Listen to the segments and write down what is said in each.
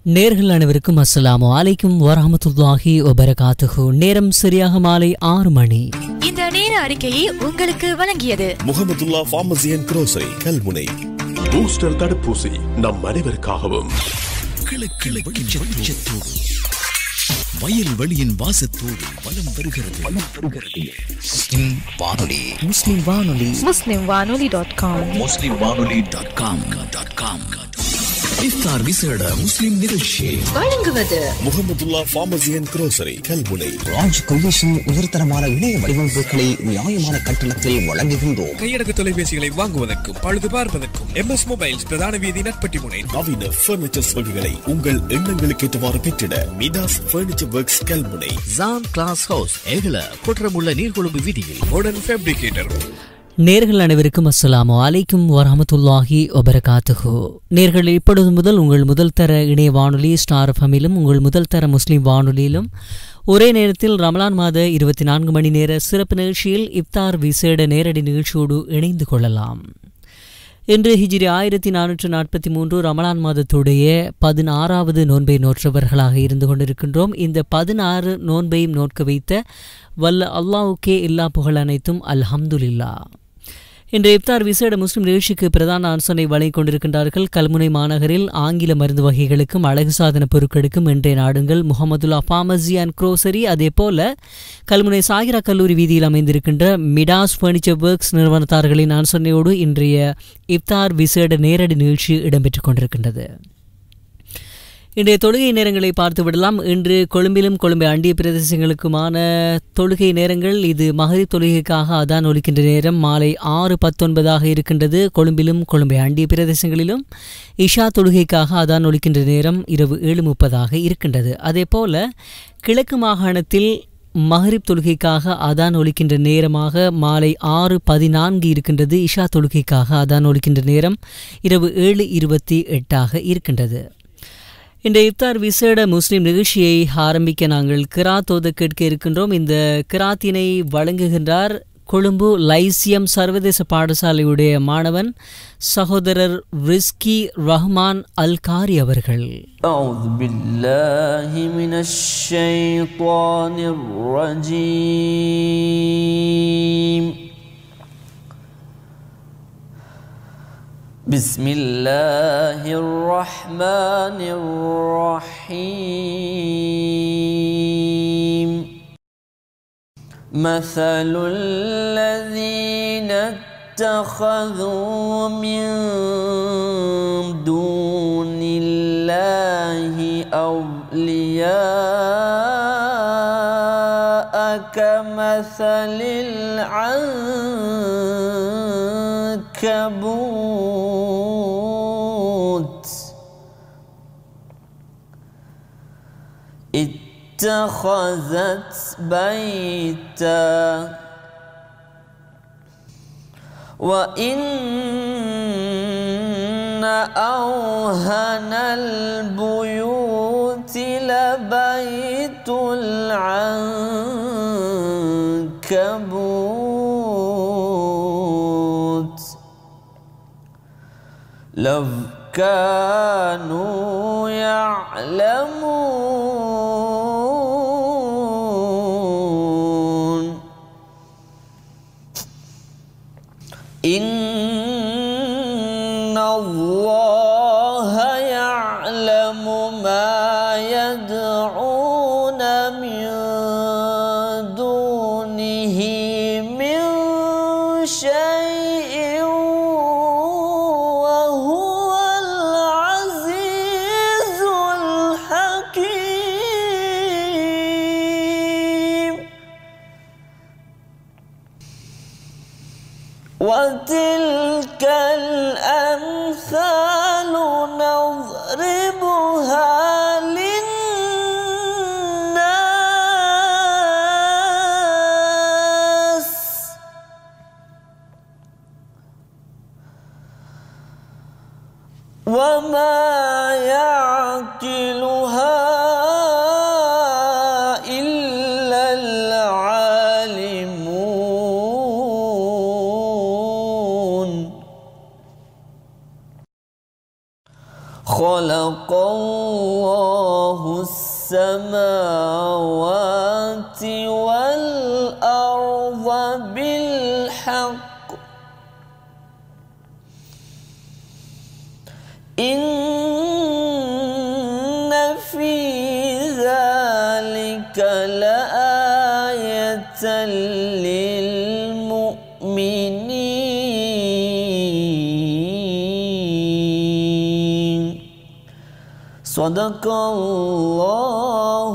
நேர்கள் அனைவருக்கும் அஸ்ஸலாமு அலைக்கும் வரஹ்மத்துல்லாஹி வபரகாத்துஹு. நேரம் சரியாக மாலை 6 மணி. இந்த நேர அறிக்கையை உங்களுக்கு வழங்கியது Muhammadullah pharmacy and grocery Kalmunai. Booster தடுப்பூசி நம் அனைவருக்காகவும். வயல் வெளியின் வாசத்தோடு வலம் வருகிறது. முஸ்லிம் வானொலி muslimwanoli.com இஃப்தார் விசேட முஸ்லிம் நிகழ்ச்சி வழங்குவது Muhammadullah pharmacy and grocery Kalmunai. Raj கல்விஷன் உயர்தரமான இணைய வடிவமைப்புகளை நியாயமான கட்டணத்தில் வழங்குகின்றோம். கையடக்க தொலைபேசிகளை வாங்குவதற்கும் பழுது பார்ப்பதற்கும் MS மொபைல்ஸ் பிரதான வீதி நட்பட்டி முனை. நவீன பர்னிச்சர் வகைகளை உங்கள் எண்ணங்களுக்கு ஏற்றவாறு பெற்றிட Midas furniture works Kalmunai. John glass house Ekala குற்றமுள்ள நீர்கொழும்பு வீதியில் மாடர்ன் ஃபேப்ரிகேட்டர். நேர்கள் அனைவருக்கும் அஸ்ஸலாமு அலைக்கும் வரஹ்மத்துல்லாஹி வபரகாத்துஹு. நேர்கள் இப்பொழுது முதல் உங்கள் முதல் தர இணைய வானொலி ஸ்டார் எஃப்எம்மிலும் உங்கள் முதல் தர முஸ்லிம் வானொலியிலும் ஒரே நேரத்தில் ரமலான் மாத 24 மணி நேர சிறப்பு நிகழ்ச்சியில் இஃப்தார் விசேட நேரடி நிகழ்ச்சியோடு இணைந்து கொள்ளலாம். இன்று ஹிஜ்ரி 1443 ரமலான் மாதத்துடைய 16வது நோன்பை நோற்றவர்களாக இருந்து கொண்டிருக்கின்றோம். இந்த 16 நோன்பையும் நோட்க வைத்த வல்ல அல்லாஹ்வுக்கே எல்லா புகழ் அனைத்தும் அல்ஹம்துலில்லாஹ். இன்று இஃப்தார் விசேட முஸ்லிம் நிகழ்ச்சிக்கு பிரதான ஆலோசனை வழங்கிக் கொண்டிருக்கின்றார்கள். கல்முனை மாநகரில் ஆங்கில மருந்து வகைகளுக்கும் அழகு சாதன பொருட்களுக்கும் இன்றைய நாடுங்கள் முஹம்மதுல்லா ஃபார்மசி அண்ட் குரோசரி. அதே போல கல்முனை சாகிரா கல்லூரி வீதியில் அமைந்திருக்கின்ற மிடாஸ் பர்னிச்சர் ஒர்க்ஸ் நிறுவனத்தார்களின் ஆலோசனையோடு இன்றைய இஃப்தார் விசேட நேரடி நிகழ்ச்சி இடம்பெற்றுக் கொண்டிருக்கின்றது. இன்றைய தொழுகை நேரங்களை பார்த்து விடலாம். இன்று கொழும்பிலும் கொழும்பை அண்டிய பிரதேசங்களுக்குமான தொழுகை நேரங்கள். இது மகரிப் தொழுகைக்காக அதான் ஒலிக்கின்ற நேரம் மாலை 6:19 இருக்கின்றது. கொழும்பிலும் கொழும்பை அண்டிய பிரதேசங்களிலும் இஷா தொழுகைக்காக அதான் ஒலிக்கின்ற நேரம் இரவு 7:30 இருக்கின்றது. அதே போல கிழக்கு மாகாணத்தில் மகரிப் தொழுகைக்காக அதான் ஒலிக்கின்ற நேரமாக மாலை 6:14 இருக்கின்றது. இஷா தொழுகைக்காக அதான் ஒலிக்கின்ற நேரம் இரவு 7:28 இருக்கின்றது. இந்த இஃப்தார் விசேட முஸ்லிம் நிகழ்ச்சியை ஆரம்பிக்க நாங்கள் கிராத் ஓத கேட்க இருக்கின்றோம். இந்த கிராத்தினை வழங்குகின்றார் கொழும்பு லைசியம் சர்வதேச பாடசாலையுடைய மாணவன் சகோதரர் ரிஸ்கி ரஹ்மான் அல்காரி அவர்கள். بسم الله الرحمن الرحيم مثل الذين اتخذوا من دون الله أولياء كمثل العنكبوت اتخذت بيتا وإن أوهن البيوت لبيت العنكبوت لو كانوا يعلمون إن الله يعلم ما يدعون من دونه من شيء وهو العزيز الحكيم وتلك الأمثال نضربها للناس وما يعقلها إلا العالمون خلق الله السماوات والأرض بالحق إن في ذلك لآية للمؤمنين صدق الله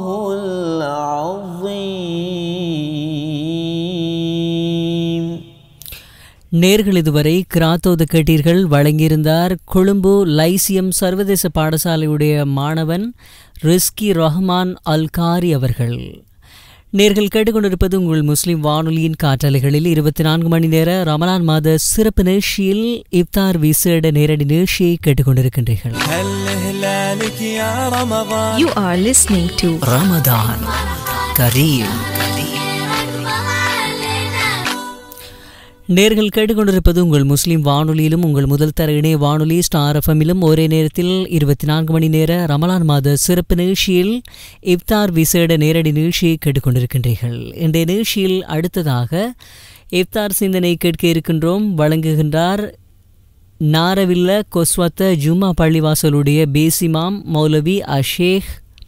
العظيم. நேர்கள் இதுவரை கிராத்தோது கேட்டீர்கள். வழங்கியிருந்தார் கொழும்பு லைசியம் சர்வதேச பாடசாலையுடைய மாணவன் ரிஸ்கி ரஹ்மான் அல்காரி அவர்கள். நேர்கள் கேட்டுக்கொண்டிருப்பது உங்கள் முஸ்லிம் வானொலியின் காற்றலைகளில் 24 மணி நேர ரமலான் மாத சிறப்பு நிகழ்ச்சியில் இஃப்தார் விசேட நேரடி நிகழ்ச்சியை கேட்டுக்கொண்டிருக்கின்றீர்கள். You are listening to Ramadan கரீம். நேர்கள் கேட்டுக்கொண்டிருப்பது உங்கள் முஸ்லிம் வானொலியிலும் உங்கள் முதல் தர இணைய வானொலி ஸ்டார் எஃப்எம்மிலும் ஒரே நேரத்தில் 24 மணி நேர ரமலான் மாத சிறப்பு நிகழ்ச்சியில் இஃப்தார் விசேட நேரடி நிகழ்ச்சியை கேட்டுக்கொண்டிருக்கின்றீர்கள். இன்றைய நிகழ்ச்சியில் அடுத்ததாக இஃப்தார் சிந்தனை கேட்க இருக்கின்றோம். வழங்குகின்றார் நாரவில்ல கொஸ்வத்த ஜும்மா பள்ளிவாசலுடைய பேசிமாம் மௌலவி அஷேக்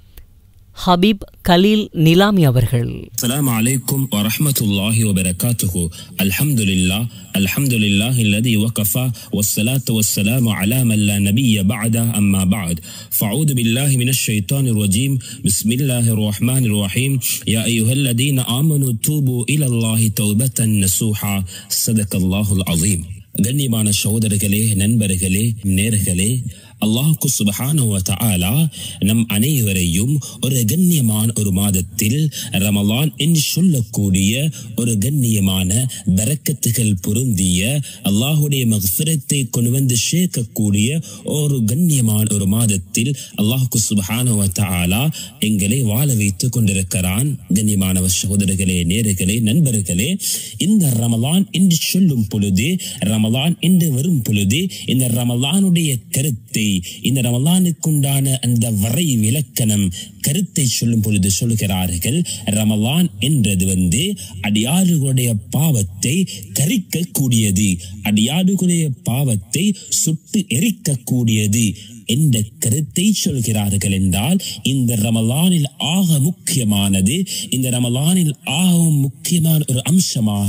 ஹபீப் கலீல் நிலாமி அவர்கள். அஸ்ஸலாமு அலைக்கும் வரஹ்மத்துல்லாஹி வபரகாத்துஹு. அல்ஹம்துலில்லாஹ் அல்ஹம்துலில்லாஹி அல்லதி வகஃபா வஸ்ஸலாத்து வஸ்ஸலாமு அலா மன் லா நபிய்ய பஅத அம்மா பஅத். ஃபஅஊது பில்லாஹி மினஷ் ஷைத்தானிர் ரஜீம். பிஸ்மில்லாஹிர் ரஹ்மானிர் ரஹீம். யா அய்யுஹல்லதீன ஆமனு தூபு இலல்லாஹி தௌபத்தன் நஸூஹா. ஸதகல்லாஹுல் அஸீம். கண்ணியமான சகோதரர்களே, நண்பர்களே, நேர்களே, அல்லாஹ்க்கு சுப்ஹானஹு வ தஆலா நம் அனைவரையும் ஒரு கண்ணியமான ஒரு மாதத்தில் ரமலான் என்று சொல்லக்கூடிய ஒரு கண்ணியமான பரக்கத்துகள் பொருந்திய அல்லாஹுடைய மக்ஃபிரத்தை கொண்டு வந்து சேர்க்கக்கூடிய ஒரு கண்ணியமான ஒரு மாதத்தில் அல்லாஹ்க்கு சுப்ஹானஹு வ தஆலா எங்களை வாழ வைத்துக் கொண்டிருக்கிறான். கண்ணியமான சகோதரர்களே, நேர்களே, நண்பர்களே, இந்த ரமலான் என்று சொல்லும் பொழுது, ரமலான் என்று வரும் பொழுது, இந்த ரமலானுடைய கருத்தை, இந்த ரமலானுக்குண்டான அந்த வரை விலக்கணம் கருத்தை சொல்லும் பொழுது சொல்லுகிறார்கள், ரமலான் என்றது அடியாறுகளுடைய பாவத்தை கரிக்கக்கூடியது, அடியாறுகளுடைய பாவத்தை சுட்டு எரிக்கக்கூடியது என்ற கருத்தை சொல்கிறார்கள். என்றால் இந்த ரமலானில் ஆக முக்கியமானது, இந்த ரமலானில் ஆக முக்கியமான ஒரு அம்சமாக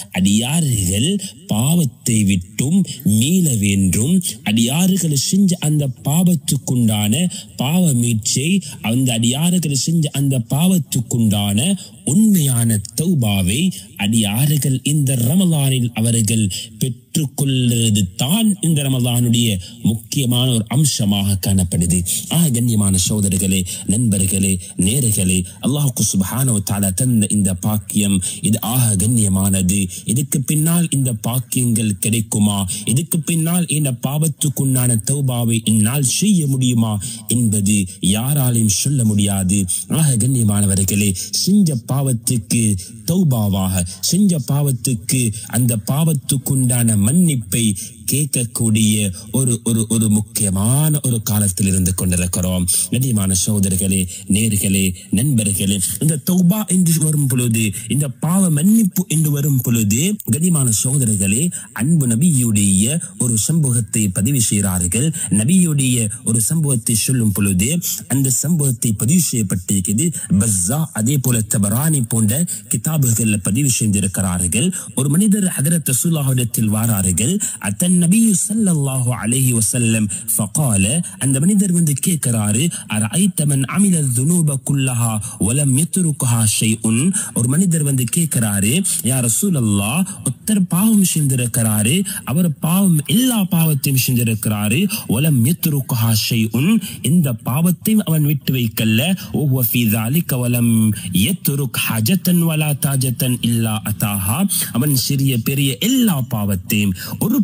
அடியாறுகள் பாவத்தை விட்டும் மீள வேண்டும், அடியாறுகள் செஞ்ச அந்த பாவத்துக்குண்டான பாவ மீட்சை, அந்த அடியாறுகள் செஞ்ச அந்த பாவத்துக்குண்டான உண்மையான தௌபாவை அடியாறுகள் இந்த ரமலானில் அவர்கள் பெற்றுக்கொள்வது தான் இந்த ரமலானுடைய முக்கியமான ஒரு அம்சமாக காணப்படுது. கண்ணியமான சகோதரர்களே, நண்பர்களே, நேர்களே, அல்லாஹ்வுக்கு சுப்ஹானஹு வ தஆலா தந்த இந்த பாக்கியம் இது ஆக கண்ணியமானது. இதுக்கு பின்னால் இந்த பாக்கியங்கள் கிடைக்குமா, இதுக்கு பின்னால் இந்த பாவத்துக்குண்டான தௌபாவை என்னால் செய்ய முடியுமா என்பது யாராலையும் சொல்ல முடியாது. கண்ணியமானவர்களே, செஞ்ச பாவத்துக்கு தௌபாவாக, செஞ்ச பாவத்துக்கு அந்த பாவத்துக்குண்டான மன்னிப்பை கேட்கக்கூடிய ஒரு ஒரு ஒரு முக்கியமான ஒரு காலத்தில் இருந்து கொண்டிருக்கிறோம். கண்ணியமான சகோதரர்களே, நேர்களே, நண்பர்களே, இந்த தௌபா என்று வரும் பொழுது, இந்த பாவ மன்னிப்பு என்று வரும் பொழுது, கண்ணியமான சகோதரர்களே, அன்பு நபியுடைய ஒரு சம்பவத்தை பதிவு செய்கிறார்கள். நபியுடைய ஒரு சம்பவத்தை சொல்லும் பொழுது அந்த சம்பவத்தை பதிவு செய்யப்பட்டிருக்கிறது. பஸ்ஸா அதே போல தபரானி போன்ற கிதாபுகள் பதிவு செய்திருக்கிறார்கள். ஒரு மனிதர் ஹதரத் ரசூலுல்லாஹிடத்தில் வாரார்கள். அத்தன் நபி ஸல்லல்லாஹு அலைஹி வஸல்லம் ஃபகால, அந்த மனிதர் கேட்கிறாரு, அரைத மன் அமில ذنوب كلها ولم يتركها شيء. ஒரு மனிதர் கேட்கிறாரு, யா ரசூலல்லாஹ், ஒருத்தர் பாவம் செஞ்சிருக்கிறாரு, அவர் பாவம் எல்லா பாவத்தையும் செஞ்சிருக்கிறாரு, ولم يتركها شيء, இந்த பாவத்தையும் அவன் விட்டு வைக்கல, وهو في ذلك ولم يترك حاجة ولا تاجة إلا أتاها, அவன் சிறிய பெரிய எல்லா பாவத்தையும், ஒரு பாவம்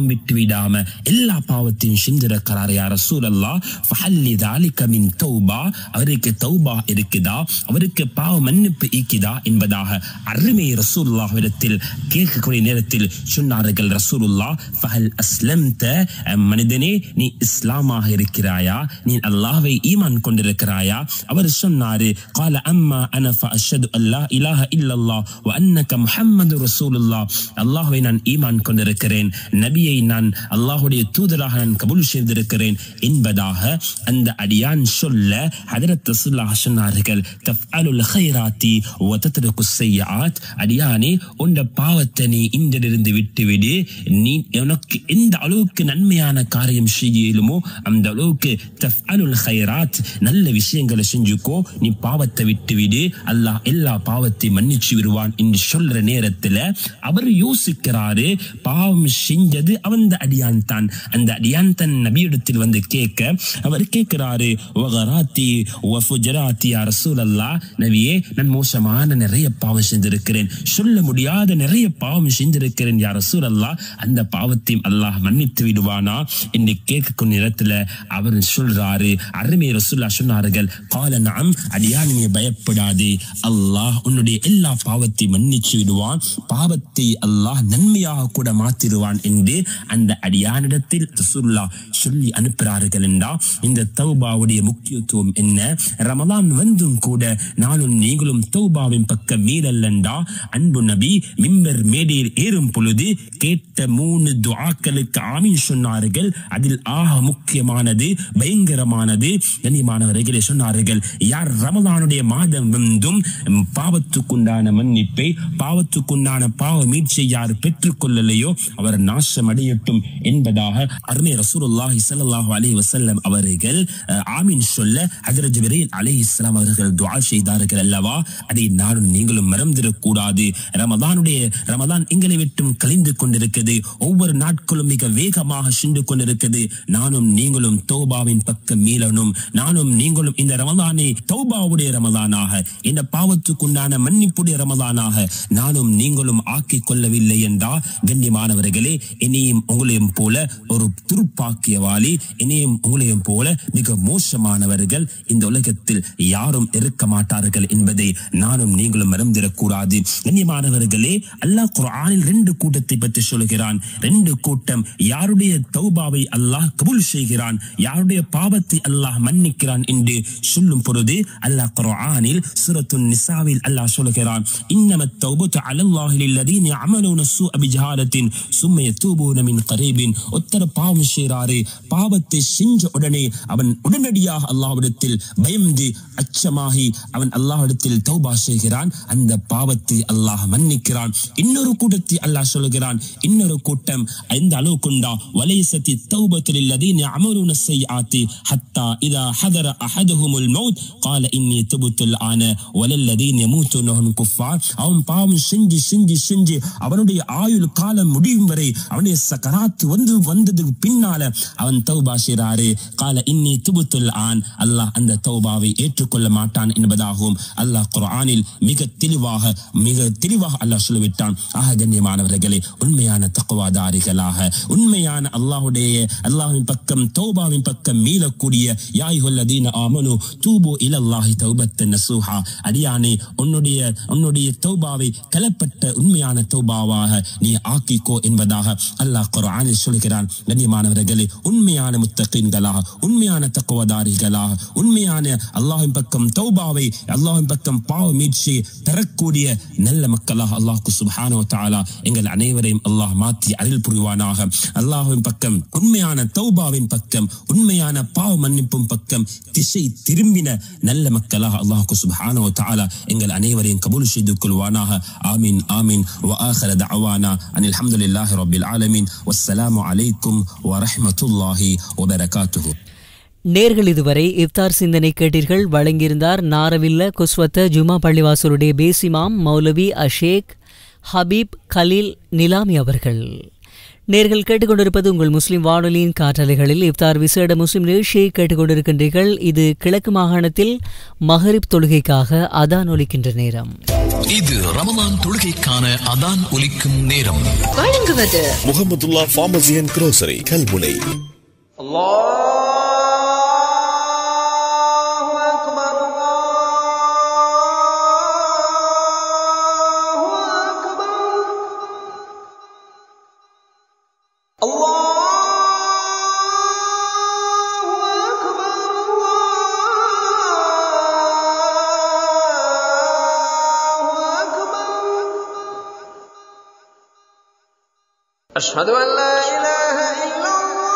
விட்டு விடாம எல்லா பாவத்தையும் செஞ்சிருக்கிறார் யா ரசூலல்லாஹ் ஃபஹல்லி ذلك من தௌபா அவருக்கு தௌபா இருக்குதா அவருக்கு பாவ மன்னிப்பு இருக்குதா என்பதாக அருமை ரசூலுல்லாஹ்விடத்தில் கேட்கக்கூடிய நேரத்தில் சொன்னார்கள் ரசூலுல்லாஹ் ஃபஹல் அஸ்லம்த மனிதனே நீ இஸ்லாமாக இருக்கிறாயா நீ அல்லாஹ்வை ஈமான் கொண்டிருக்கிறாயா அவர் சொன்னாரு قال اما انا فاشهد ان لا اله الا الله وانك محمد رسول الله அல்லாஹ்வை நான் ஈமான் கொண்டிருக்கிறேன் நபியை நான் அல்லாஹ்வுடைய தூதராக நான் கபூல் செய்திருக்கிறேன் என்பதாக அந்த அடியான் சொல்ல ஹஜ்ரத் ரசூலுல்லாஹ் சொன்னார்கள் தஃஅலுல் கைராத்தி வ தத்ருகுஸ் ஸய்யிஆத் அடியானே உன்னுடைய பாவத்தை நீ இன்றிலிருந்து விட்டுவிடு நீ உனக்கு எந்த அளவுக்கு நன்மையான காரியம் செய்யலுமோ அந்த அளவுக்கு தஃஅலுல் கைராத் நல்ல விஷயங்களை செஞ்சுக்கோ நீ பாவத்தை விட்டுவிடு அல்லாஹ் எல்லா பாவத்தையும் மன்னிச்சு விடுவான் என்று சொல்ற நேரத்துல அவர் யோசிக்கிறாரு பாவம் செஞ்சது அந்த அடியான் தான் அந்த அடியான் தன் நபியிடத்தில் வந்து கேட்க அவர் கேட்கிறாரு வகராத்தி வஃபுஜராத்தி யா ரசூலல்லாஹ் நபியே நான் மோசமான நிறைய பாவம் செஞ்சிருக்கிறேன் சொல்ல முடியாத நிறைய பாவம் செஞ்சிருக்கிறேன் யா ரசூலல்லாஹ் அந்த பாவத்தையும் அல்லாஹ் மன்னித்து விடுவானா என்று கேட்கும் நேரத்துல அவர் சொல்றாரு அருமை ரசூலுல்லாஹ் சொன்னார்கள் قال نعم அடியான் நீ பயப்படாதே அல்லாஹ் உன்னுடைய எல்லா பாவத்தையும் மன்னிச்சு விடுவான் பாவத்தை அல்லாஹ் நன்மையாக கூட மாத்திடுவான் என்று அந்த அடியானிடத்தில் ரசூலுல்லாஹ் சொல்லி அனுப்புகிறார்கள் என்றா இந்த தௌபாவுடைய முக்கியத்துவம் என்ன ரமலான் வந்தும் கூட நானும் நீங்களும் தௌபாவின் பக்கம் மீறல்லண்டா அன்பு நபி மிம்பர் மேடையில் ஏறும் பொழுது கேட்ட 3 துஆக்களுக்கு ஆமீன் சொன்னார்கள் அதில் ஆக முக்கியமானது பயங்கரமானது கண்ணியமானவர்களே சொன்னார்கள் யார் ரமலானுடைய மாதம் வந்தும் பாவத்துக்குண்டான மன்னிப்பை பாவத்துக்குண்டான பாவ மீட்சியை யார் பெற்றுக் கொள்ளலையோ அவர் நாசம் அடையட்டும் என்பதாக அருமை ரசூலுல்லாஹி ஸல்லல்லாஹு அலைஹி வஸல்லம் அவர்கள் ஆமீன் சொல்ல ஹஜ்ரத் ஜிப்ரீல் அலைஹிஸ்ஸலாம் அவர்கள் துஆ செய்தார்கள் அல்லவா அதை நானும் நீங்களும் மறந்துடக்கூடாது ரமலான் எங்களை விட்டும் கழிந்து கொண்டிருக்கிறது ஒவ்வொரு நாட்களும் மிக வேகமாக சென்று கொண்டிருக்கிறது நானும் நீங்களும் தௌபாவின் பக்கம் மீளணும் நானும் நீங்களும் இந்த ரமலானை தௌபாவுடைய ரமலானாக இந்த பாவத்துக்குண்டான மன்னிப்புடைய ரமலானாக நானும் நீங்களும் ஆக்கிக் கொள்ளவில்லை என்றா கண்ணியமானவர்களே இனியும் உங்களையும் போல ஒரு துருப்பாக்கியவாளி இனியும் உங்களையும் போல மிக மோசமானவர்கள் இந்த உலகத்தில் யாரும் இருக்க மாட்டார்கள் என்பதை நானும் நீங்களும் மறந்திடக்கூடாது கண்ணியமானவர்களே அல்லாஹ் குர்ஆனில் 2 கூட்டத்தை பற்றி சொல்கிறான் 2 கூட்டம் யாருடைய தௌபாவை அல்லாஹ் கபூல் செய்கிறான் யாருடைய பாவத்தை அல்லாஹ் மன்னிக்கிறான் என்று சொல்லும் பொழுது அல்லாஹ் குர்ஆனில் சூரத்துன் நிசாவில் அல்லாஹ் சொல்கிறான் இன்னமத் தௌபத்து அலல்லாஹி லில்லதீன யஅமலூன ஸூஅ பிஜஹாலத்தின் சும்ம யதூபூன மின் கரீபின் ஒத்தர பாவம் செய்றாரே பாவத்தை செஞ்ச உடனே அவன் உடனடியாக அல்லாஹ்விடத்தில் பயந்து அச்சமாகி அவன் அல்லாஹ்விடத்தில் தௌபா செய்கிறான் அந்த பாவத்தை அல்லாஹ் மன்னிக்கிறான் இன்னொரு கூட்டத்தை அல்லாஹ் சொல்கிறான் இன்னொரு கூட்டம் இந்த அளவுக்குண்டா வலைசத்தி தௌபத்து லில்லதீன யஅமலூன ஸய்யிஆத்தி ஹத்தா இதா ஹதர அஹதுஹுமுல் மௌத் قال اني تبت الان وللذين يموتون وهم كفار அவன் பாவம் செஞ்சு அவனுடைய ஆயுள் காலம் முடியும் வரை அவனுடைய சக்கராத் வந்ததுக்கு பின்னால அவன் தௌபா செய்றாரு قال اني تبت الان அல்லாஹ் அந்த தௌபாவை ஏற்றுக்கொள்ள மாட்டான் என்பதாகவும் அல்லாஹ் குர்ஆனில் மிக தெளிவாக அல்லாஹ் சொல்லிவிட்டான் கண்ணியமானவர்களே உண்மையான தக்வாதாரிகளாக உண்மையான அல்லாஹ்வின் பக்கம் தௌபாவின் பக்கம் மீளக்கூடிய யா அய்யுஹல்லதீன ஆமனு தூபு இலல்லாஹி தௌபத்தன் நஸூஹா அடியானே உன்னுடைய தௌபாவை கலப்பட்ட உண்மையான தௌபாவாக நீ ஆக்கிக்கோ என்பதாக அல்லாஹ் குர்ஆனில் சொல்கிறான் கண்ணியமானவர்களே உண்மையான முத்தகீன்களாக உண்மையான தக்வாதாரிகளாக உண்மையான அல்லாஹ்வின் பக்கம் தௌபாவை அல்லாஹ்வின் பக்கம் பாவ மீட்சி தரக்கூடிய நல்ல மக்களாக அல்லாஹ் சுப்ஹானஹு வ தஆலா எங்கள் அனைவரையும் அல்லாஹ் மாற்றி அருள் புரிவானாக அல்லாஹ்வின் பக்கம் உண்மையான தௌபாவின் பக்கம் உண்மையான பாவ மன்னிப்பும் பக்கம் திசை திரும்பின நல்ல மக்களாக அல்லாஹ் சுப்ஹானஹு வ தஆலா எங்கள் அனைவரையும் கபூல் செய்து கொள்வானாக ஆமீன் ஆமீன் வ ஆகிர தஅவானா அனில் ஹம்துலில்லாஹி ரப்பில் ஆலமீன் வஸ்ஸலாமு அலைக்கும் வ ரஹ்மத்துல்லாஹி வ பரகாத்துஹு நேர்கள் இதுவரை இஃப்தார் சிந்தனை கேட்டீர்கள் வழங்கியிருந்தார் நாரவில்ல குஸ்வத்த ஜுமா பள்ளிவாசலுடைய பேசிமாம் மௌலவி அஷேக் ஹபீப் கலீல் நிலாமி அவர்கள் நேர்கள் கேட்டுக்கொண்டிருப்பது உங்கள் முஸ்லிம் வானொலியின் காற்றலைகளில் இஃப்தார் விசேட முஸ்லிம் நிகழ்ச்சியை கேட்டுக்கொண்டிருக்கின்றீர்கள் இது கிழக்கு மாகாணத்தில் மகரிப் தொழுகைக்காக அதான் ஒலிக்கின்ற நேரம் இது ரமலான் தொழுகைக்கான அதான் ஒலிக்கும் நேரம். வழங்குவது Muhammadullah pharmacy and grocery, Kalmunai. أشهد أن لا إله إلا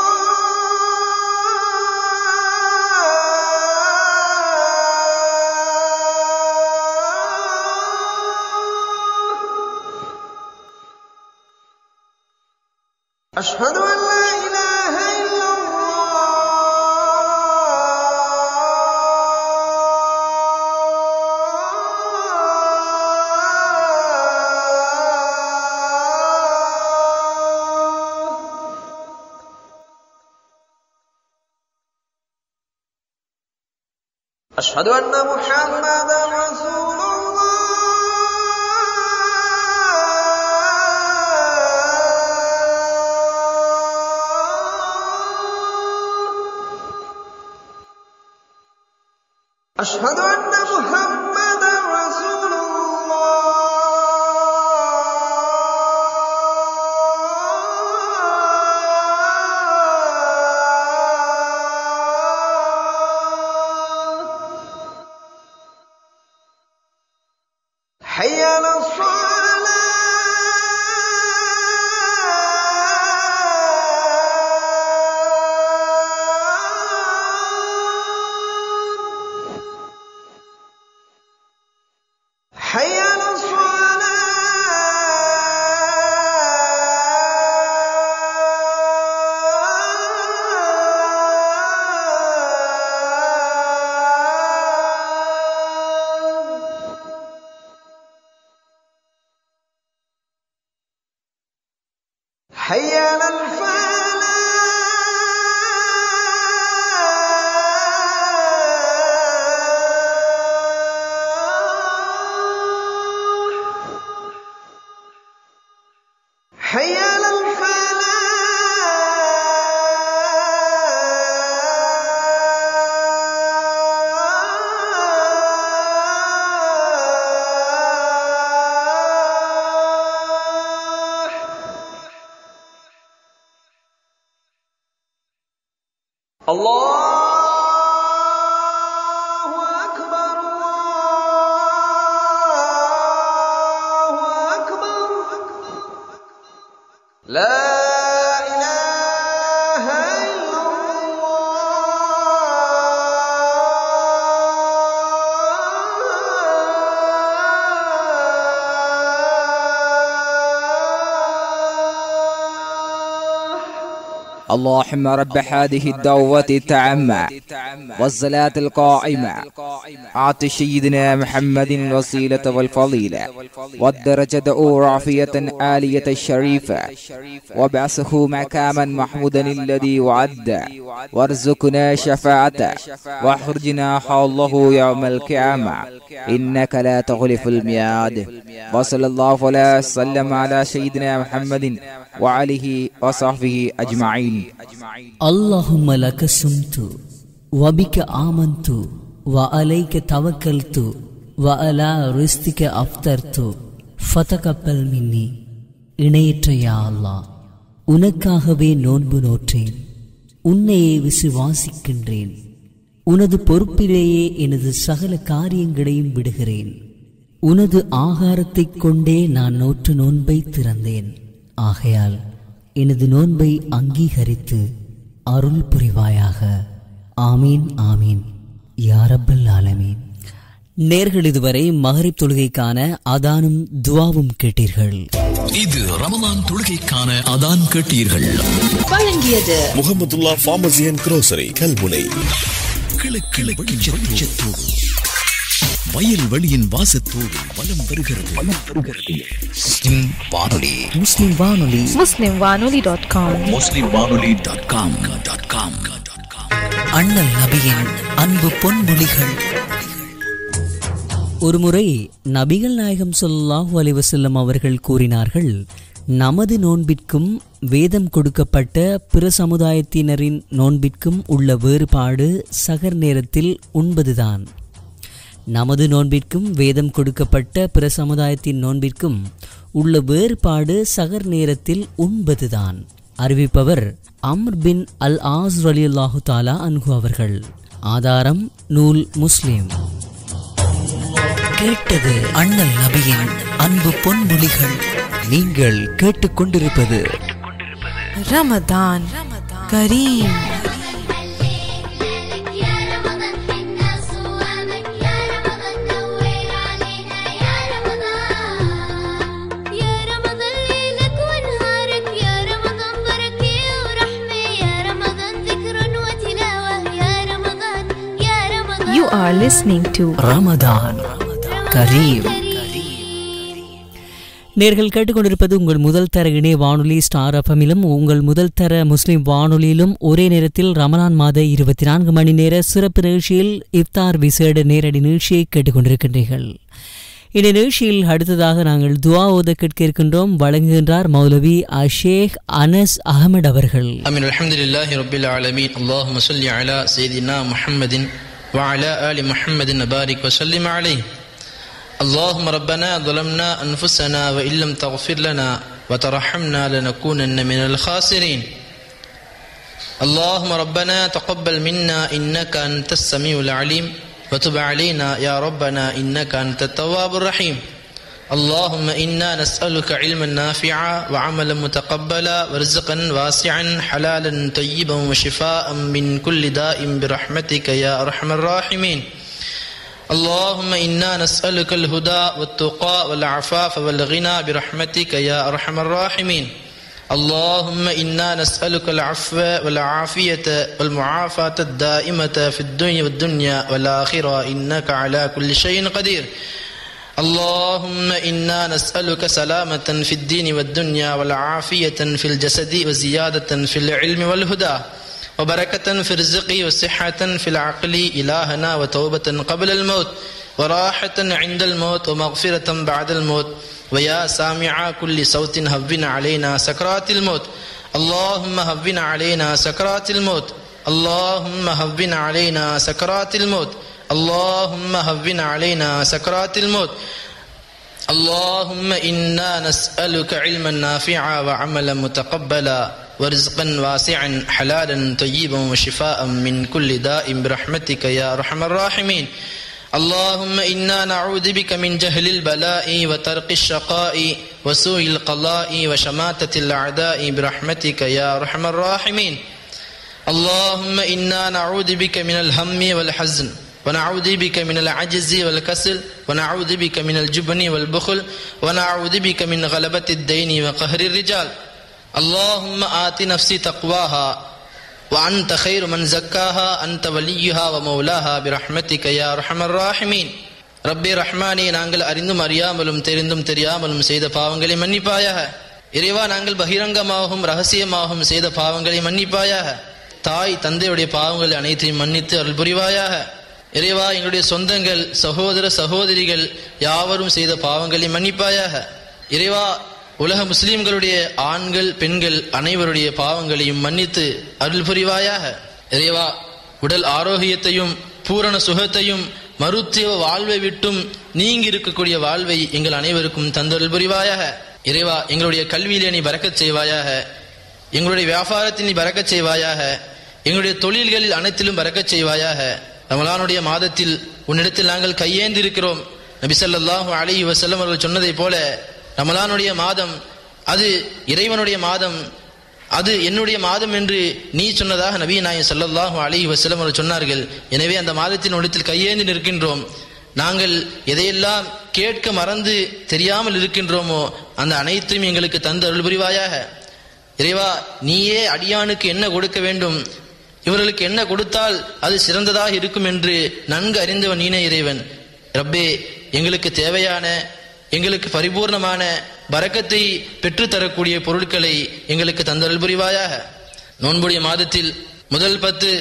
الله أشهد أن لا إله إلا أشهد أن محمدا رسول الله أشهد أن محمدا رسول حي على الصلاة حي على حي على الفلاح حي على الله أكبر الله أكبر لا إله إلا اللهم رب هذه الدعوة التامة والصلاة القائمة آت سيدنا محمد الوسيلة والفضيلة والدرجة الرافعة العالية الشريفة وابعثه مقاما محمودا الذي وعد وارزقنا شفاعته واخرجنا حوله يوم القيامة إنك لا تخلف الميعاد. وصلى الله وسلم على سيدنا محمد وعليه وصحبه أجمعين. اللهم لك سمت وبك آمنت وعليك توكلت وعلى رزقك أفطرت فتقبل مني. இணையற்ற யா அல்லாஹ், உனக்காகவே நோன்பு நோற்றேன், உன்னையே விசுவாசிக்கின்றேன், உனது பொறுப்பிலேயே எனது சகல காரியங்களையும் விடுகிறேன். உனது ஆகாரத்தைக் கொண்டே நான் நோற்று நோன்பை திறந்தேன். ஆகையால் எனது நோன்பை அங்கீகரித்து அருள் புரிவாயாக. ஆமீன் ஆமீன் யா ரப்பல் ஆலமீன். நேர்கள் இதுவரை மகரிப் தொழுகைக்கான அதானும் துவாவும் கேட்டீர்கள். இது ரமலான் தொழுகைக்கான அதான் கேட்டீர்கள். வழங்கியது Muhammadullah pharmacy and grocery, Kalmunai. வயல் வெளியின் வாசத்தோடு வலம் வருகிறது. முஸ்லிம் வானொலி. muslimwanoli.com muslimwanoli.com. அண்ணல் நபியின் அன்பு பொன்மொழிகள். ஒருமுறை நபிகள் நாயகம் ஸல்லல்லாஹு அலைஹி வஸல்லம் அவர்கள் கூறினார்கள், நமது நோன்பிற்கும் வேதம் கொடுக்கப்பட்ட பிற சமுதாயத்தினரின் நோன்பிற்கும் உள்ள வேறுபாடு சகர் நேரத்தில் உண்பதுதான். நமது நோன்பிற்கும் வேதம் கொடுக்கப்பட்ட பிற சமுதாயத்தின் நோன்பிற்கும் உள்ள வேறுபாடு சகர் நேரத்தில் உண்பதுதான். அறிவிப்பவர் அம்ர் பின் அல் ஆஸ் ரலியல்லாஹு தஆலா அன்ஹு அவர்கள். ஆதாரம் நூல் முஸ்லிம். கேட்டது அண்ணல் நபியின் அன்பு பொன்மொழிகள். நீங்கள் கேட்டுக்கொண்டிருப்பது ரமதான் கரீம். You are listening to Ramadan கரீம். நேர்கள் கேட்டுக்கொண்டிருப்பது உங்கள் முதல் தர இணைய வானொலி ஸ்டார் எஃப்எம்மிலும் உங்கள் முதல் தர முஸ்லிம் வானொலியிலும் ஒரே நேரத்தில் ரமலான் மாத 24 மணி நேர சிறப்பு நிகழ்ச்சியில் இஃப்தார் விசேட நேரடி நிகழ்ச்சியை கேட்டுக்கொண்டிருக்கின்றீர்கள். இந்த நிகழ்ச்சியில் அடுத்ததாக நாங்கள் துஆ ஓத கேட்க இருக்கின்றோம். வழங்குகின்றார் மௌலவி ஷேக் அனஸ் அஹமட் அவர்கள். ஆமீன். அல்ஹம்துலில்லாஹி ரப்பில் ஆலமீன். அல்லாஹும்ம ஸல்லி அலா சய்யிதினா முஹம்மதின் وعلى آل محمد وبارك وسلم عليه. اللهم ربنا ظلمنا أنفسنا وإن لم تغفر لنا وترحمنا لنكونن من الخاسرين. اللهم ربنا تقبل منا إنك أنت السميع العليم وتب علينا يا ربنا إنك أنت التواب الرحيم. اللهم إنا نسألك علما نافعا وعملا متقبلا ورزقا واسعا حلالا طيبا وشفاء من كل داء برحمتك يا أرحم الراحمين. اللهم إنا نسألك الهدى والتقى والعفاف والغنى برحمتك يا أرحم الراحمين. اللهم إنا نسألك العفو والعافية والمعافاة الدائمة في الدنيا والدنيا والآخرة إنك على كل شيء قدير. اللهم إنا نسألك سلامة في الدين والدنيا والعافية في الجسد وزيادة في العلم والهدى وبركة في الرزق وصحة في العقل إلهنا وتوبة قبل الموت وراحة عند الموت ومغفرة بعد الموت. ويا سامع كل صوت هون علينا سكرات الموت. اللهم هون علينا سكرات الموت. اللهم هون علينا سكرات الموت. اللهم هون علينا سكرات الموت. اللهم إنا نسألك علما نافعا وعملا متقبلا ورزقا واسعا حلالا طيبا وشفاء من كل داء برحمتك يا أرحم الراحمين. اللهم إنا نعوذ بك من جهل البلاء وترك الشقاء وسوء القضاء وشماتة الأعداء برحمتك يا أرحم الراحمين. اللهم إنا نعوذ بك من الهم والحزن ونعوذ بك من العجز والكسل ونعوذ بك من الجبن والبخل ونعوذ بك من غلبة الدين وقهر الرجال. اللهم آت نفسي تقواها وأنت خير من زكاها أنت وليها ومولاها برحمتك يا أرحم الراحمين. ربي رحماني நாங்கள் அறிந்தும் அறியாமலும் தெரிந்தும் தெரியாமலும் செய்த பாவங்களை மன்னிப்பாயாக. இறைவா நாங்கள் பகிரங்கமாகவும் ரகசியமாகவும் செய்த பாவங்களை மன்னிப்பாயாக. தாய் தந்தையுடைய பாவங்களை அனைத்தையும் மன்னித்து அருள் புரிவாயாக. இறைவா எங்களுடைய சொந்தங்கள் சகோதர சகோதரிகள் யாவரும் செய்த பாவங்களை மன்னிப்பாயாக. இறைவா உலக முஸ்லிம்களுடைய ஆண்கள் பெண்கள் அனைவருடைய பாவங்களையும் மன்னித்து அருள் புரிவாயாக. இறைவா உடல் ஆரோக்கியத்தையும் பூரண சுகத்தையும் மருத்துவ வாழ்வை விட்டும் நீங்கி இருக்கக்கூடிய வாழ்வை எங்கள் அனைவருக்கும் தந்தருள் புரிவாயாக. இறைவா எங்களுடைய கல்வியிலே நீ பரக்கச் செய்வாயாக. எங்களுடைய வியாபாரத்தில் நீ பரக்கச் செய்வாயாக. எங்களுடைய தொழில்களில் அனைத்திலும் பரக்கச் செய்வாயாக. ரமலானுடைய மாதத்தில் உன்னிடத்தில் நாங்கள் கையேந்தி இருக்கிறோம். நபி ஸல்லல்லாஹு அலைஹி வஸல்லம் அவர்கள் சொன்னதை போல ரமலானுடைய மாதம் அது இறைவனுடைய மாதம், அது என்னுடைய மாதம் என்று நீ சொன்னதாக நபி நாயகம் ஸல்லல்லாஹு அலைஹி வஸல்லம் அவர்கள் சொன்னார்கள். எனவே அந்த மாதத்தின் உன்னிடத்தில் கையேந்தி நிற்கின்றோம். நாங்கள் எதையெல்லாம் கேட்க மறந்து தெரியாமல் இருக்கின்றோமோ அந்த அனைத்தையும் எங்களுக்கு தந்து அருள் புரிவாயாக. இறைவா நீயே அடியானுக்கு என்ன கொடுக்க வேண்டும், இவர்களுக்கு என்ன கொடுத்தால் அது சிறந்ததாக இருக்கும் என்று நன்கு அறிந்தவன் நீனே இறைவன். ரப்பே எங்களுக்கு தேவையான எங்களுக்கு பரிபூர்ணமான பரக்கத்தை பெற்றுத்தரக்கூடிய பொருட்களை எங்களுக்கு தந்தருள் புரிவாயாக. நோன்புடைய மாதத்தில் முதல் 10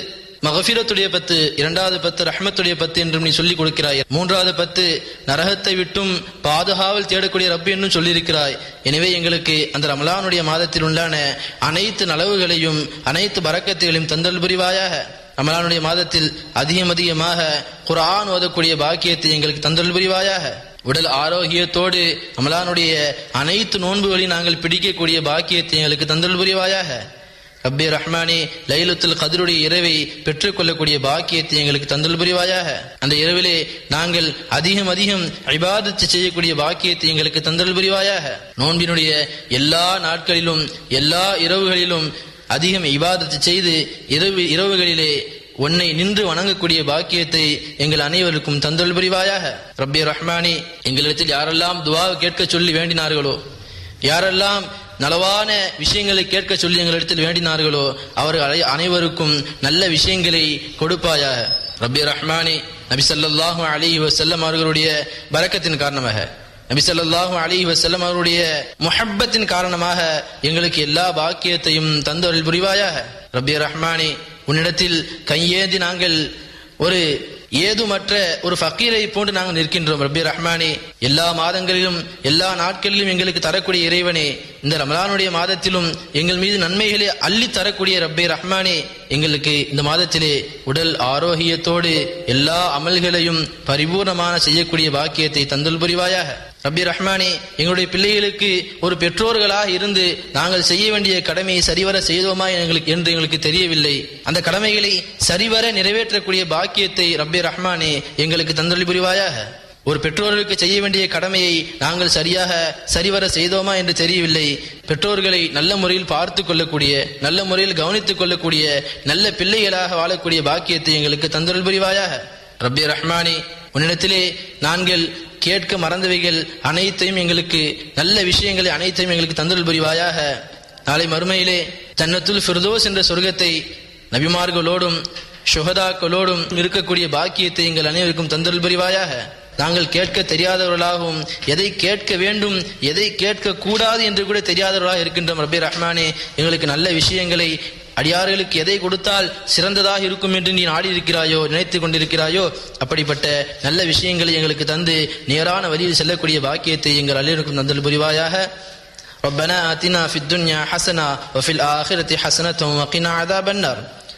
மகஃபிரத்துடைய 10, 2வது 10 ரஹ்மத்துடைய 10 என்றும் நீ சொல்லிக் கொடுக்கிறாய். 3வது 10 நரகத்தை விட்டும் பாதுகாவல் தேடக்கூடிய ரப்பு என்றும் சொல்லியிருக்கிறாய். எனவே எங்களுக்கு அந்த ரமலானுடைய மாதத்தில் உண்டான அனைத்து நலவுகளையும் அனைத்து பரக்கத்துகளையும் தந்தல் புரிவாயாக. ரமலானுடைய மாதத்தில் அதிகமாக குர்ஆன் ஓதக்கூடிய பாக்கியத்தை எங்களுக்கு தந்தல் புரிவாயாக. உடல் ஆரோக்கியத்தோடு ரமலானுடைய அனைத்து நோன்புகளையும் நாங்கள் பிடிக்கக்கூடிய பாக்கியத்தை எங்களுக்கு தந்தல் புரிவாயாக. ரப்பே ரஹ்மானே, லைலத்துல் கத்ருடைய இரவை பெற்றுக்கொள்ளக்கூடிய பாக்கியத்தை எங்களுக்கு தந்தல் புரிவாயாக. அந்த இரவிலே நாங்கள் அதிகம் இபாதத் செய்யக்கூடிய பாக்கியத்தை எங்களுக்கு தந்தல் புரிவாயாக. நோன்பினுடைய எல்லா நாட்களிலும் எல்லா இரவுகளிலும் அதிகம் இபாதத் செய்து இரவுகளிலே உன்னை நின்று வணங்கக்கூடிய பாக்கியத்தை எங்கள் அனைவருக்கும் தந்தல் புரிவாயாக. ரப்பே ரஹ்மானே, எங்களிடத்தில் யாரெல்லாம் துஆ கேட்க சொல்லி வேண்டினார்களோ, யாரெல்லாம் நலவான விஷயங்களை கேட்க சொல்லி எங்களிடத்தில் வேண்டினார்களோ அவர்கள் அனைவருக்கும் நல்ல விஷயங்களை கொடுப்பாயாக. ரப்பே ரஹ்மானே, நபி ஸல்லல்லாஹு அலைஹி வஸல்லம் அவர்களுடைய பரக்கத்தின் காரணமாக, நபி ஸல்லல்லாஹு அலைஹி வஸல்லம் அவருடைய முஹப்பத்தின் காரணமாக எங்களுக்கு எல்லா பாக்கியத்தையும் தந்தருள் புரிவாயாக. ரப்பே ரஹ்மானே, உன்னிடத்தில் கையேந்தி நாங்கள் ஒரு ஏதுமற்ற ஒரு ஃபக்கீரை போன்று நாங்கள் நிற்கின்றோம். ரப்பே ரஹ்மானே, எல்லா மாதங்களிலும் எல்லா நாட்களிலும் எங்களுக்கு தரக்கூடிய இறைவனே, இந்த ரமலானுடைய மாதத்திலும் எங்கள் மீது நன்மைகளை அள்ளி தரக்கூடிய ரப்பே ரஹ்மானே, எங்களுக்கு இந்த மாதத்திலே உடல் ஆரோக்கியத்தோடு எல்லா அமல்களையும் பரிபூர்ணமான செய்யக்கூடிய பாக்கியத்தை தந்தல் புரிவாயாக. ரப்பி ரஹ்மானே, எங்களுடைய பிள்ளைகளுக்கு ஒரு பெற்றோர்களாக இருந்து நாங்கள் செய்ய வேண்டிய கடமையை சரிவர செய்தோமா என்று எங்களுக்கு தெரியவில்லை. அந்த கடமைகளை சரிவர நிறைவேற்றக்கூடிய பாக்கியத்தை ரப்பி ரஹ்மானே எங்களுக்கு தந்தல் புரிவாயாக. ஒரு பெற்றோர்களுக்கு செய்ய வேண்டிய கடமையை நாங்கள் சரிவர செய்தோமா என்று தெரியவில்லை. பெற்றோர்களை நல்ல முறையில் பார்த்து கொள்ளக்கூடிய, நல்ல முறையில் கவனித்துக் கொள்ளக்கூடிய நல்ல பிள்ளைகளாக வாழக்கூடிய பாக்கியத்தை எங்களுக்கு தந்தல் புரிவாயாக. ரப்பி ரஹ்மானே, உன்னிடத்திலே நாங்கள் கேட்க மறந்தவைகள் அனைத்தையும் எங்களுக்கு, நல்ல விஷயங்களை அனைத்தையும் எங்களுக்கு தந்தல் புரிவாயாக. நாளை மறுமையிலே ஜன்னத்துல் ஃபிர்தௌஸ் என்ற சொர்க்கத்தை நபிமார்களோடும் ஷுஹதாக்களோடும் இருக்கக்கூடிய பாக்கியத்தை எங்கள் அனைவருக்கும் தந்தல் புரிவாயாக. நாங்கள் கேட்க தெரியாதவர்களாகவும் எதை கேட்க வேண்டும் எதை கேட்க கூடாது என்று கூட தெரியாதவர்களாக இருக்கின்றோம். ரப்பி ரஹ்மானே, எங்களுக்கு நல்ல விஷயங்களை, அடியார்களுக்கு எதை கொடுத்தால் சிறந்ததாக இருக்கும் என்று நீ நாடி இருக்கிறாயோ, நினைத்துக் கொண்டிருக்கிறாயோ, அப்படிப்பட்ட நல்ல விஷயங்களை எங்களுக்கு தந்து நேரான வழியில் செல்லக்கூடிய பாக்கியத்தை எங்கள் அனைவருக்கும் தந்தல் புரிவாயாக. ரப்பனா ஆத்தினா ஃபித் துன்யா ஹஸனா வ ஃபில் ஆখিরাতি ஹஸனத்தும் வ கினா அஸாபன்னார்.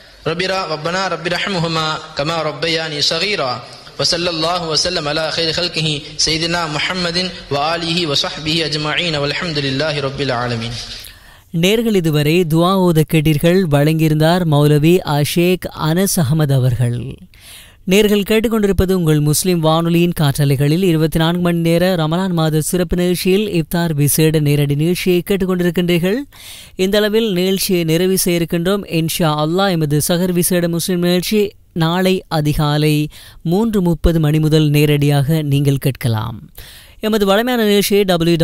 ரப்பனா ரப்பிர்ஹம்ஹுமா கமா ரப்பயானி ஸகீரா. وصلى الله وسلم على خير خلقه سيدنا محمد وآله وصحبه أجمعين والحمد لله رب العالمين. நேர்கள் இதுவரை துஆ ஓத கேட்டீர்கள். வழங்கியிருந்தார் மௌலவி ஆஷேக் அனஸ் அஹமது அவர்கள். நேர்கள் கேட்டுக்கொண்டிருப்பது உங்கள் முஸ்லிம் வானொலியின் காற்றலைகளில் 24 மணி நேர ரமலான் மாத சிறப்பு நிகழ்ச்சியில் இஃப்தார் விசேட நேரடி நிகழ்ச்சியை கேட்டுக்கொண்டிருக்கின்றீர்கள். இந்த அளவில் நிகழ்ச்சியை நிறைவு செய்ய இருக்கின்றோம். இன்ஷா அல்லாஹ் எமது சஹர் விசேட முஸ்லிம் நிகழ்ச்சி நாளை அதிகாலை 3:30 மணி முதல் நேரடியாக நீங்கள் கேட்கலாம். எமது வழமையான நிகழ்ச்சியை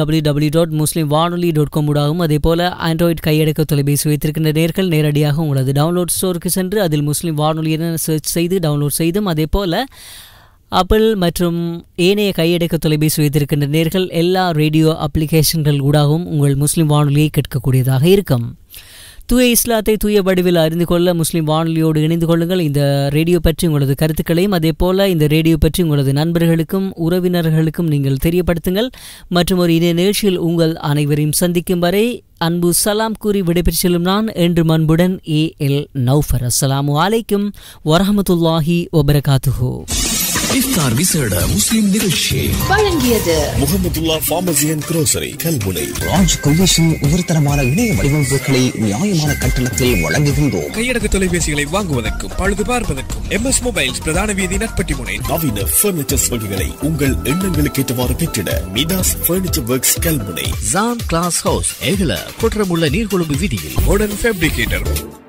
www.muslimwanoli.com ஊடாகவும், அதேபோல ஆண்ட்ராய்டு கையடக்க தொலைபேசி வைத்திருக்கின்ற நேர்கள் நேரடியாக உங்களது டவுன்லோட் ஸ்டோருக்கு சென்று அதில் முஸ்லிம் வானொலி என சர்ச் செய்து டவுன்லோட் செய்தும், அதேபோல ஆப்பிள் மற்றும் ஏனைய கையடக்க தொலைபேசி வைத்திருக்கின்ற நேர்கள் எல்லா ரேடியோ அப்ளிகேஷன்கள் ஊடாகவும் உங்கள் முஸ்லிம் வானொலியை கேட்கக்கூடியதாக இருக்கும். தூய இஸ்லாத்தை தூய வடிவில் அறிந்து கொள்ள முஸ்லிம் வானொலியோடு இணைந்து கொள்ளுங்கள். இந்த ரேடியோ பற்றி உங்களது கருத்துக்களையும், அதே போல இந்த ரேடியோ பற்றி உங்களது நண்பர்களுக்கும் உறவினர்களுக்கும் நீங்கள் தெரியப்படுத்துங்கள். மற்றும் ஒரு இணைய நிகழ்ச்சியில் உங்கள் அனைவரையும் சந்திக்கும் வரை அன்பு சலாம் கூறி விடைபெற்று செல்லும் நான் என்று அன்புடன் AL நௌஃபர். அஸ்ஸலாமு அலைக்கும் வரஹ்மத்துல்லாஹி வபரகாத்துஹு. இஃப்தார் விசேட முஸ்லிம் நிகழ்ச்சி வழங்கியது Muhammadullah pharmacy and grocery Kalmunai. Raj collection உயர்தரமான இணைய வடிவமைப்புகளை நியாயமான கட்டணத்தில் வழங்குகின்றோம். கையடக்க தொலைபேசிகளை வாங்குவதற்கும் பழுது பார்ப்பதற்கும் MS மொபைல்ஸ் பிரதான வீதி நட்பட்டி முனை. நவீன பர்னிச்சர் வகைகளை உங்கள் எண்ணங்களுக்கு ஏற்றவாறு பெற்றிட Midas furniture works Kalmunai. John glass house Ekala குற்றமுள்ள நீர்கொழும்பு வீதியில் மாடர்ன் ஃபேப்ரிகேட்டர்